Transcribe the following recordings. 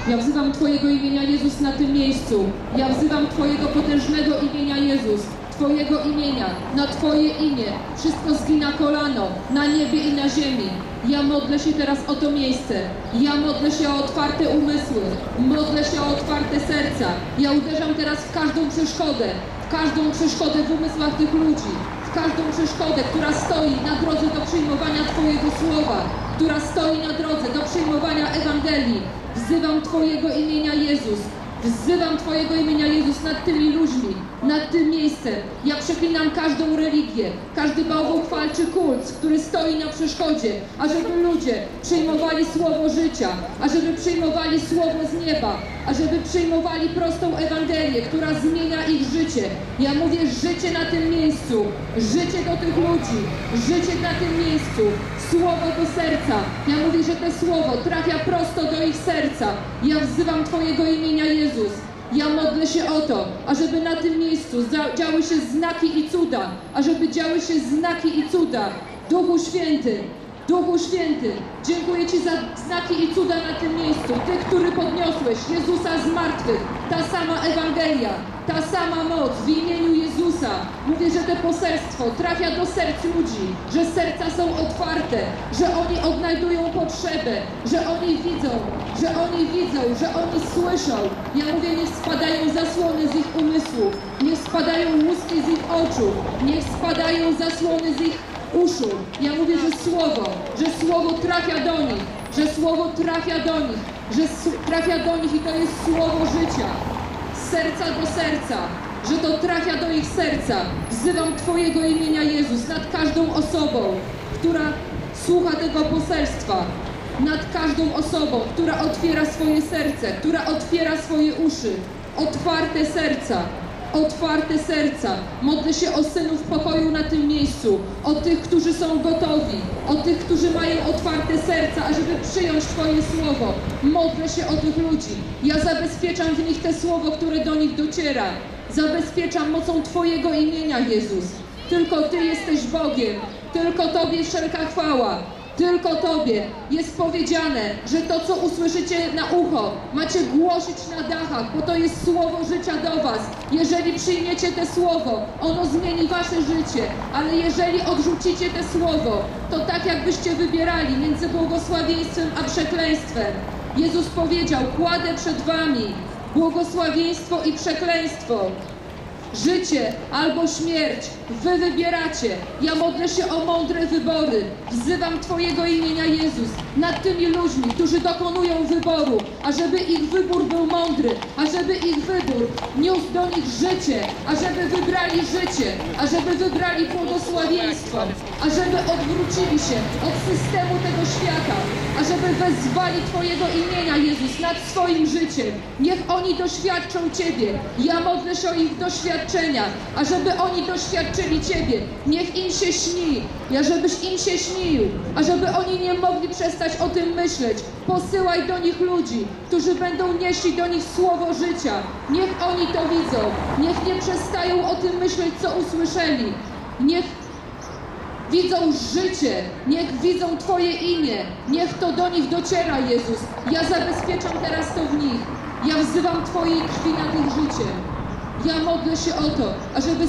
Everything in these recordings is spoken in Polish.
Ja wzywam Twojego imienia Jezus na tym miejscu. Ja wzywam Twojego potężnego imienia Jezus. Twojego imienia, na Twoje imię. Wszystko zgina kolano, na niebie i na ziemi. Ja modlę się teraz o to miejsce. Ja modlę się o otwarte umysły. Modlę się o otwarte serca. Ja uderzam teraz w każdą przeszkodę w umysłach tych ludzi. W każdą przeszkodę, która stoi na drodze do przyjmowania Twojego słowa. Która stoi na drodze do przyjmowania Ewangelii. Wzywam Twojego imienia Jezus. Wzywam Twojego imienia Jezus nad tymi ludźmi, nad tym miejscem. Ja przeklinam każdą religię, każdy bałwochwalczy kult, który stoi na przeszkodzie, ażeby ludzie przyjmowali słowo życia, ażeby przyjmowali słowo z nieba, ażeby przyjmowali prostą Ewangelię, która zmienia ich życie. Ja mówię życie na tym miejscu, życie do tych ludzi, życie na tym miejscu, słowo do serca. Ja mówię, że to słowo trafia prosto do ich serca. Ja wzywam Twojego imienia Jezus. Ja modlę się o to, ażeby na tym miejscu działy się znaki i cuda, ażeby działy się znaki i cuda. Duchu Święty, dziękuję Ci za znaki i cuda na tym miejscu. Ty, który podniosłeś Jezusa z martwych, ta sama Ewangelia, ta sama moc w imieniu Jezusa. Mówię, że to poselstwo trafia do serc ludzi, że serca są otwarte, że oni odnajdują potrzebę, że oni widzą, że oni słyszą. Ja mówię, niech spadają zasłony z ich umysłów, niech spadają łuski z ich oczu, niech spadają zasłony z ich uszu. Ja mówię, że słowo trafia do nich, że słowo trafia do nich, że trafia do nich i to jest słowo życia. Z serca do serca, że to trafia do ich serca. Wzywam Twojego imienia Jezus nad każdą osobą, która słucha tego poselstwa, nad każdą osobą, która otwiera swoje serce, która otwiera swoje uszy, otwarte serca. Modlę się o synów pokoju na tym miejscu, o tych, którzy są gotowi, o tych, którzy mają otwarte serca, ażeby przyjąć Twoje słowo. Modlę się o tych ludzi. Ja zabezpieczam w nich te słowo, które do nich dociera. Zabezpieczam mocą Twojego imienia, Jezus. Tylko Ty jesteś Bogiem, tylko Tobie wszelka chwała. Tylko Tobie jest powiedziane, że to, co usłyszycie na ucho, macie głosić na dachach, bo to jest słowo życia do Was. Jeżeli przyjmiecie te słowo, ono zmieni Wasze życie, ale jeżeli odrzucicie te słowo, to tak jakbyście wybierali między błogosławieństwem a przekleństwem. Jezus powiedział, kładę przed Wami błogosławieństwo i przekleństwo. Życie albo śmierć, Wy wybieracie. Ja modlę się o mądre wybory. Wzywam Twojego imienia Jezus nad tymi ludźmi, którzy dokonują wyboru, ażeby ich wybór był mądry, ażeby ich wybór niósł do nich życie, ażeby wybrali życie, ażeby wybrali błogosławieństwo, ażeby odwrócili się od systemu tego świata, ażeby wezwali Twojego imienia, Jezus, nad swoim życiem. Niech oni doświadczą Ciebie. Ja modlę się o ich doświadczenia, ażeby oni doświadczyli Ciebie. Niech im się śni, żebyś im się śnił, ażeby oni nie mogli przestać o tym myśleć. Posyłaj do nich ludzi, którzy będą nieśli do nich słowo życia. Niech oni to widzą. Niech nie przestają o tym myśleć, co usłyszeli. Niech widzą życie, niech widzą Twoje imię, niech to do nich dociera, Jezus. Ja zabezpieczam teraz to w nich. Ja wzywam Twojej krwi nad ich życiem. Ja modlę się o to, ażeby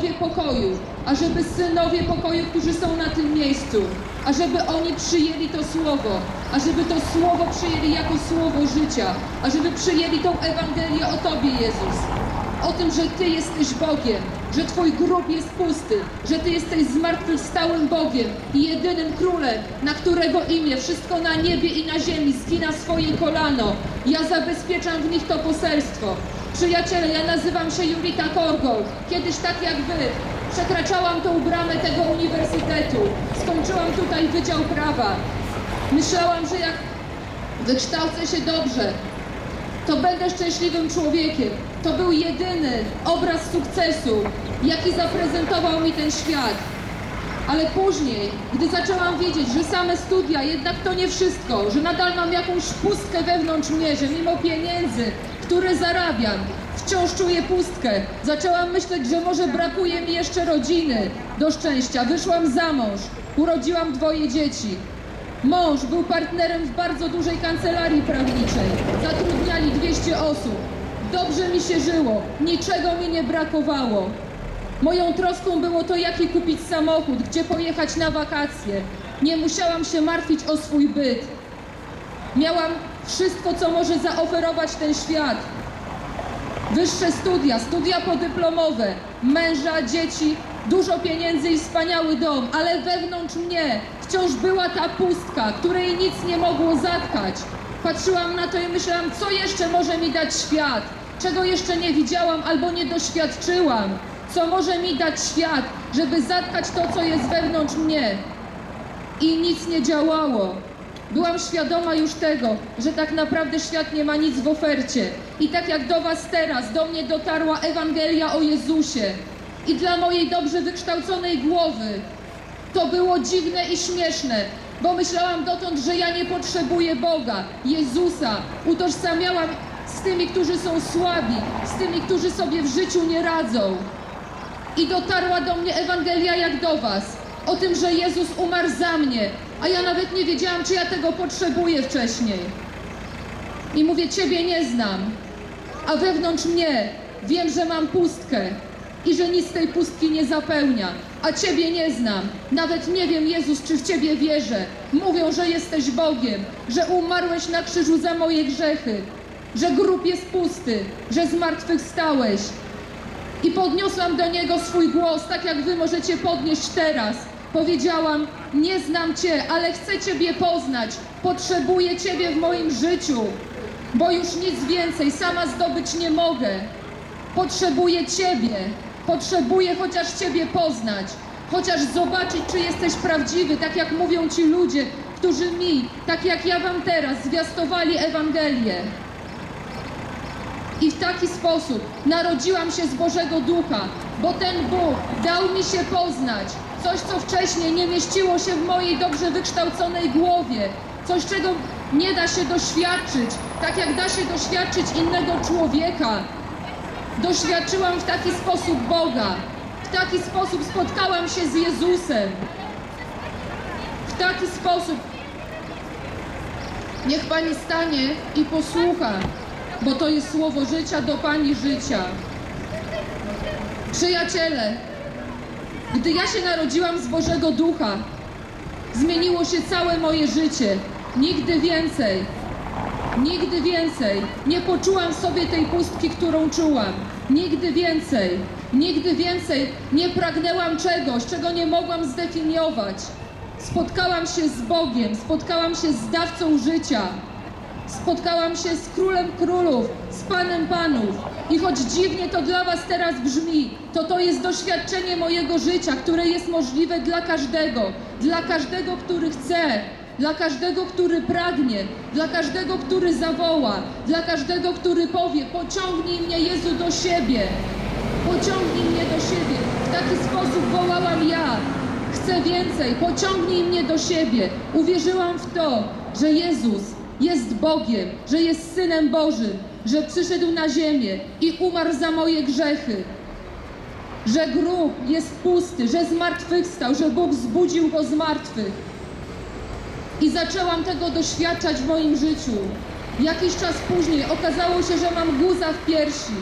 synowie pokoju, którzy są na tym miejscu, ażeby oni przyjęli to słowo, ażeby to słowo przyjęli jako słowo życia, ażeby przyjęli tą Ewangelię o Tobie, Jezus. O tym, że Ty jesteś Bogiem, że Twój grób jest pusty, że Ty jesteś zmartwychwstałym Bogiem i jedynym Królem, na którego imię wszystko na niebie i na ziemi zgina swoje kolano. Ja zabezpieczam w nich to poselstwo. Przyjaciele, ja nazywam się Julita Korgold. Kiedyś tak jak Wy przekraczałam tą bramę tego uniwersytetu. Skończyłam tutaj Wydział Prawa. Myślałam, że jak wykształcę się dobrze, to będę szczęśliwym człowiekiem. To był jedyny obraz sukcesu, jaki zaprezentował mi ten świat. Ale później, gdy zaczęłam widzieć, że same studia jednak to nie wszystko, że nadal mam jakąś pustkę wewnątrz mnie, że mimo pieniędzy, które zarabiam, wciąż czuję pustkę. Zaczęłam myśleć, że może brakuje mi jeszcze rodziny do szczęścia. Wyszłam za mąż, urodziłam 2 dzieci. Mąż był partnerem w bardzo dużej kancelarii prawniczej. Zatrudniali 200 osób. Dobrze mi się żyło, niczego mi nie brakowało. Moją troską było to, jaki kupić samochód, gdzie pojechać na wakacje. Nie musiałam się martwić o swój byt. Miałam wszystko, co może zaoferować ten świat. Wyższe studia, studia podyplomowe, męża, dzieci, dużo pieniędzy i wspaniały dom, ale wewnątrz mnie wciąż była ta pustka, której nic nie mogło zatkać. Patrzyłam na to i myślałam, co jeszcze może mi dać świat, czego jeszcze nie widziałam albo nie doświadczyłam, co może mi dać świat, żeby zatkać to, co jest wewnątrz mnie. I nic nie działało. Byłam świadoma już tego, że tak naprawdę świat nie ma nic w ofercie. I tak jak do was teraz, do mnie dotarła Ewangelia o Jezusie. I dla mojej dobrze wykształconej głowy to było dziwne i śmieszne, bo myślałam dotąd, że ja nie potrzebuję Boga, Jezusa. Utożsamiałam z tymi, którzy są słabi, z tymi, którzy sobie w życiu nie radzą. I dotarła do mnie Ewangelia jak do was, o tym, że Jezus umarł za mnie, a ja nawet nie wiedziałam, czy ja tego potrzebuję wcześniej. I mówię, Ciebie nie znam, a wewnątrz mnie wiem, że mam pustkę i że nic tej pustki nie zapełnia, a Ciebie nie znam. Nawet nie wiem, Jezus, czy w Ciebie wierzę. Mówią, że jesteś Bogiem, że umarłeś na krzyżu za moje grzechy, że grób jest pusty, że zmartwychwstałeś. I podniosłam do Niego swój głos, tak jak wy możecie podnieść teraz. Powiedziałam, nie znam Cię, ale chcę Ciebie poznać. Potrzebuję Ciebie w moim życiu, bo już nic więcej sama zdobyć nie mogę. Potrzebuję Ciebie, potrzebuję chociaż Ciebie poznać, chociaż zobaczyć, czy jesteś prawdziwy, tak jak mówią ci ludzie, którzy mi, tak jak ja wam teraz, zwiastowali Ewangelię. I w taki sposób narodziłam się z Bożego Ducha, bo ten Bóg dał mi się poznać coś, co wcześniej nie mieściło się w mojej dobrze wykształconej głowie, coś, czego nie da się doświadczyć, tak jak da się doświadczyć innego człowieka. Doświadczyłam w taki sposób Boga, w taki sposób spotkałam się z Jezusem, w taki sposób. Niech Pani stanie i posłucha, bo to jest słowo życia do Pani życia. Przyjaciele, gdy ja się narodziłam z Bożego Ducha, zmieniło się całe moje życie. Nigdy więcej nie poczułam w sobie tej pustki, którą czułam. Nigdy więcej nie pragnęłam czegoś, czego nie mogłam zdefiniować. Spotkałam się z Bogiem, spotkałam się z dawcą życia. Spotkałam się z Królem Królów, z Panem Panów. I choć dziwnie to dla was teraz brzmi, to jest doświadczenie mojego życia, które jest możliwe dla każdego, który chce, dla każdego, który pragnie, dla każdego, który zawoła, dla każdego, który powie, pociągnij mnie, Jezu, do siebie. Pociągnij mnie do siebie. W taki sposób wołałam ja. Chcę więcej, pociągnij mnie do siebie. Uwierzyłam w to, że Jezus jest Bogiem, że jest Synem Bożym, że przyszedł na ziemię i umarł za moje grzechy, że grób jest pusty, że zmartwychwstał, że Bóg zbudził go z martwych. I zaczęłam tego doświadczać w moim życiu. Jakiś czas później okazało się, że mam guza w piersi.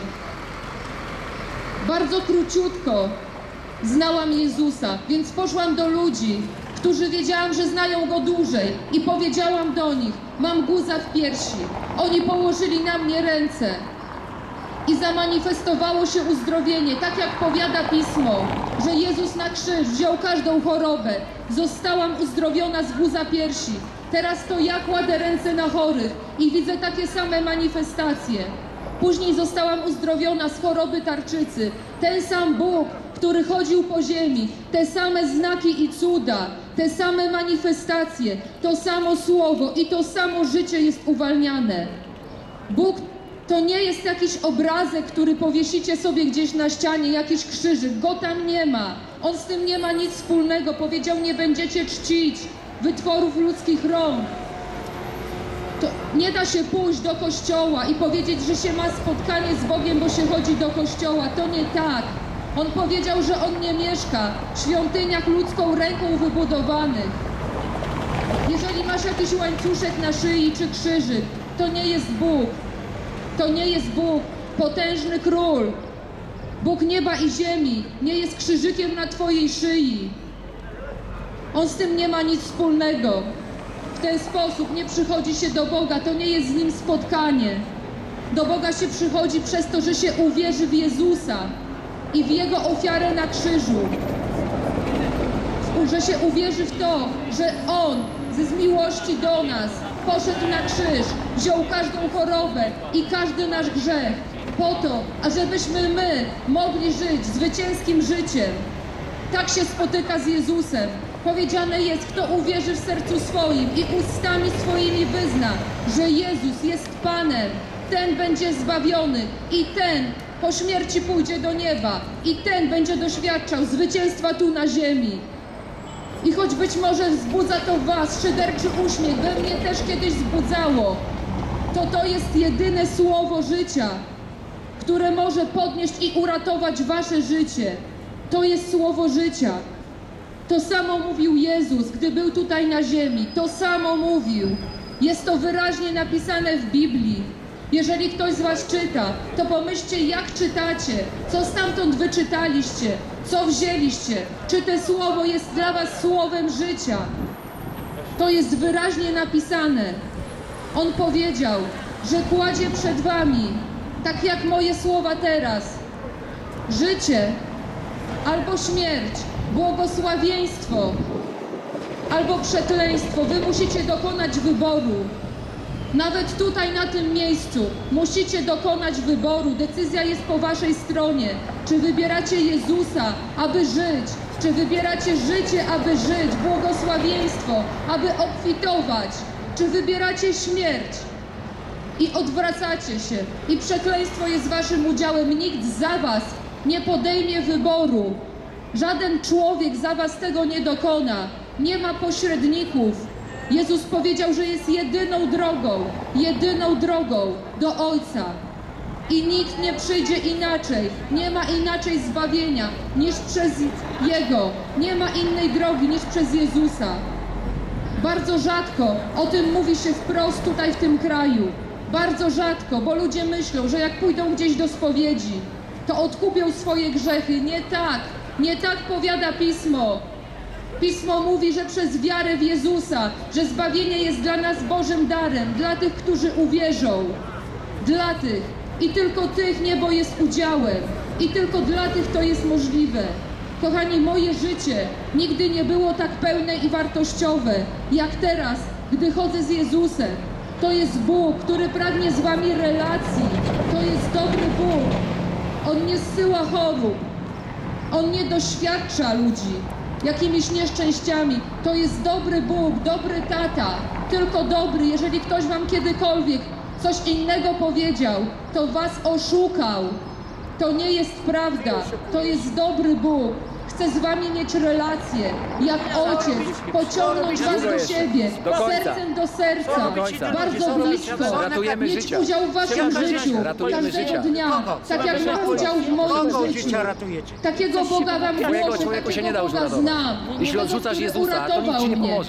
Bardzo króciutko znałam Jezusa, więc poszłam do ludzi, którzy wiedziałam, że znają Go dłużej i powiedziałam do nich, mam guza w piersi. Oni położyli na mnie ręce i zamanifestowało się uzdrowienie, tak jak powiada Pismo, że Jezus na krzyż wziął każdą chorobę. Zostałam uzdrowiona z guza piersi. Teraz to ja kładę ręce na chorych i widzę takie same manifestacje. Później zostałam uzdrowiona z choroby tarczycy. Ten sam Bóg, który chodził po ziemi, te same znaki i cuda, te same manifestacje, to samo słowo i to samo życie jest uwalniane. Bóg to nie jest jakiś obrazek, który powiesicie sobie gdzieś na ścianie, jakiś krzyżyk. Go tam nie ma. On z tym nie ma nic wspólnego. Powiedział, nie będziecie czcić wytworów ludzkich rąk. To nie da się pójść do kościoła i powiedzieć, że się ma spotkanie z Bogiem, bo się chodzi do kościoła. To nie tak. On powiedział, że On nie mieszka w świątyniach ludzką ręką wybudowanych. Jeżeli masz jakiś łańcuszek na szyi czy krzyżyk, to nie jest Bóg. To nie jest Bóg, potężny król. Bóg nieba i ziemi nie jest krzyżykiem na twojej szyi. On z tym nie ma nic wspólnego. W ten sposób nie przychodzi się do Boga, to nie jest z Nim spotkanie. Do Boga się przychodzi przez to, że się uwierzy w Jezusa i w Jego ofiarę na krzyżu. Że się uwierzy w to, że On z miłości do nas poszedł na krzyż, wziął każdą chorobę i każdy nasz grzech po to, ażebyśmy my mogli żyć zwycięskim życiem. Tak się spotyka z Jezusem. Powiedziane jest, kto uwierzy w sercu swoim i ustami swoimi wyzna, że Jezus jest Panem, ten będzie zbawiony i ten po śmierci pójdzie do nieba i ten będzie doświadczał zwycięstwa tu na ziemi. I choć być może wzbudza to w was szyderczy uśmiech, we mnie też kiedyś wzbudzało, to jest jedyne słowo życia, które może podnieść i uratować wasze życie. To jest słowo życia. To samo mówił Jezus, gdy był tutaj na ziemi. To samo mówił. Jest to wyraźnie napisane w Biblii. Jeżeli ktoś z was czyta, to pomyślcie, jak czytacie, co stamtąd wyczytaliście, co wzięliście, czy to słowo jest dla was słowem życia. To jest wyraźnie napisane. On powiedział, że kładzie przed wami, tak jak moje słowa teraz, życie albo śmierć, błogosławieństwo albo przekleństwo. Wy musicie dokonać wyboru. Nawet tutaj na tym miejscu musicie dokonać wyboru. Decyzja jest po waszej stronie. Czy wybieracie Jezusa, aby żyć? Czy wybieracie życie, aby żyć? Błogosławieństwo, aby obfitować? Czy wybieracie śmierć i odwracacie się? I przekleństwo jest waszym udziałem. Nikt za was nie podejmie wyboru. Żaden człowiek za was tego nie dokona. Nie ma pośredników. Jezus powiedział, że jest jedyną drogą do Ojca. I nikt nie przyjdzie inaczej. Nie ma inaczej zbawienia niż przez Jego. Nie ma innej drogi niż przez Jezusa. Bardzo rzadko o tym mówi się wprost tutaj w tym kraju. Bardzo rzadko, bo ludzie myślą, że jak pójdą gdzieś do spowiedzi, to odkupią swoje grzechy. Nie tak powiada Pismo. Pismo mówi, że przez wiarę w Jezusa, że zbawienie jest dla nas Bożym darem, dla tych, którzy uwierzą. Dla tych. I tylko tych niebo jest udziałem. I tylko dla tych to jest możliwe. Kochani, moje życie nigdy nie było tak pełne i wartościowe, jak teraz, gdy chodzę z Jezusem. To jest Bóg, który pragnie z wami relacji. To jest dobry Bóg. On nie zsyła chorób. On nie doświadcza ludzi jakimiś nieszczęściami. To jest dobry Bóg, dobry tata. Tylko dobry. Jeżeli ktoś wam kiedykolwiek coś innego powiedział, to was oszukał. To nie jest prawda. To jest dobry Bóg. Chce z wami mieć relację, jak ojciec, pociągnąć was do siebie, sercem do serca, bardzo blisko, mieć udział w waszym życiu, każdego dnia, tak jak ma udział w moim życiu. Takiego Boga wam głoszę, takiego Boga znam, który uratował mnie,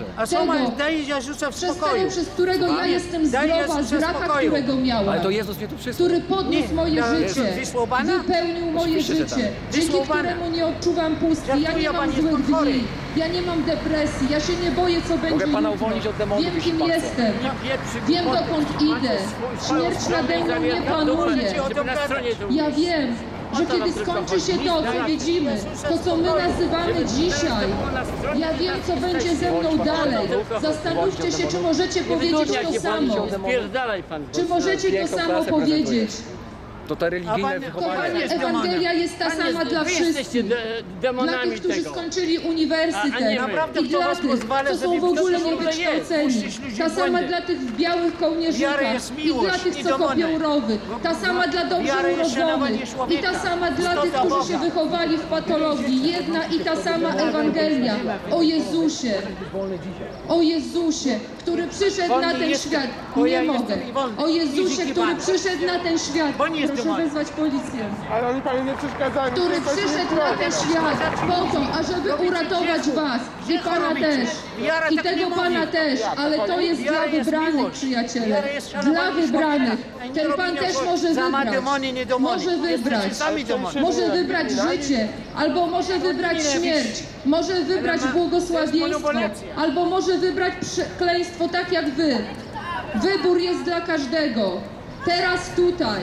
przez którego ja jestem zdrowa, z raka, którego miałam, który podniósł moje życie, wypełnił moje życie, dzięki któremu nie odczuwam pustki. Ja nie mam złych dni, ja nie mam depresji, ja się nie boję, co będzie jutro. Wiem, kim jestem, wiem, dokąd idę. Śmierć nade mną nie panuje. Ja wiem, że kiedy skończy się to, co widzimy, to, co my nazywamy dzisiaj, ja wiem, co będzie ze mną dalej. Zastanówcie się, czy możecie powiedzieć to samo. Czy możecie to samo powiedzieć? To te religijne wychowanie. Ewangelia jest ta sama dla wszystkich. Dla tych, którzy skończyli uniwersytet i dla tych, co są w ogóle niewykształceni. Ta sama dla tych w białych kołnierzykach i dla tych, co kopią rowy. Ta sama dla dobrze urodzonych i ta sama dla tych, którzy się wychowali w patologii. Jedna i ta sama Ewangelia o Jezusie. O Jezusie, który przyszedł na ten świat. Nie mogę. O Jezusie, który przyszedł na ten świat. proszę wezwać policję. Ale oni panu nie przeszkadzają. Który to jest przyszedł nie na ten świat po to, ażeby uratować was i Pana też. I tego Pana też, ale to jest dla wybranych, przyjaciele. Dla wybranych. Ten Pan też może wybrać. Może wybrać. Może wybrać życie, albo może wybrać śmierć. Może wybrać błogosławieństwo, albo może wybrać przekleństwo tak jak wy. Wybór jest dla każdego. Teraz tutaj.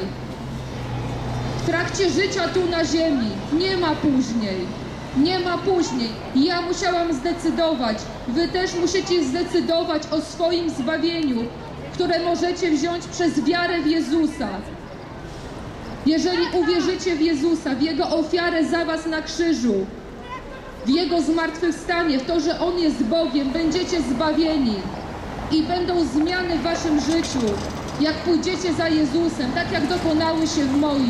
W trakcie życia tu na ziemi. Nie ma później. Nie ma później. Ja musiałam zdecydować. Wy też musicie zdecydować o swoim zbawieniu, które możecie wziąć przez wiarę w Jezusa. Jeżeli uwierzycie w Jezusa, w Jego ofiarę za was na krzyżu, w Jego zmartwychwstanie, w to, że On jest Bogiem, będziecie zbawieni i będą zmiany w waszym życiu, jak pójdziecie za Jezusem, tak jak dokonały się w moim.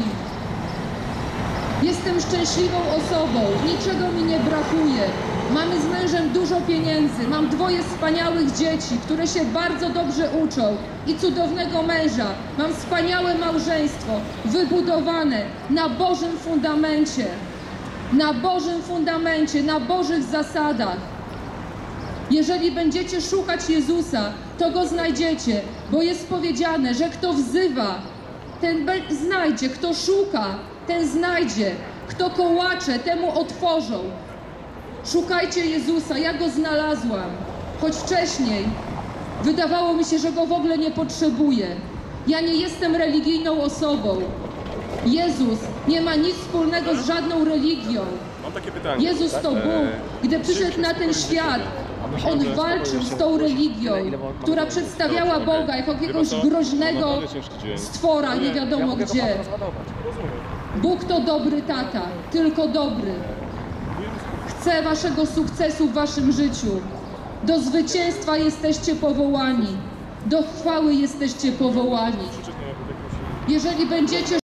Jestem szczęśliwą osobą, niczego mi nie brakuje. Mamy z mężem dużo pieniędzy, mam 2 wspaniałych dzieci, które się bardzo dobrze uczą i cudownego męża. Mam wspaniałe małżeństwo, wybudowane na Bożym fundamencie. Na Bożym fundamencie, na Bożych zasadach. Jeżeli będziecie szukać Jezusa, to Go znajdziecie, bo jest powiedziane, że kto wzywa, ten znajdzie, kto szuka, ten znajdzie, kto kołacze, temu otworzą. Szukajcie Jezusa, ja Go znalazłam, choć wcześniej wydawało mi się, że Go w ogóle nie potrzebuję. Ja nie jestem religijną osobą. Jezus nie ma nic wspólnego z żadną religią. Mam takie pytanie. Jezus to Bóg. Gdy przyszedł na ten świat, On walczył z tą religią, która przedstawiała Boga jako jakiegoś groźnego stwora, nie wiadomo gdzie. Bóg to dobry tata, tylko dobry. Chce waszego sukcesu w waszym życiu. Do zwycięstwa jesteście powołani. Do chwały jesteście powołani. Jeżeli będziecie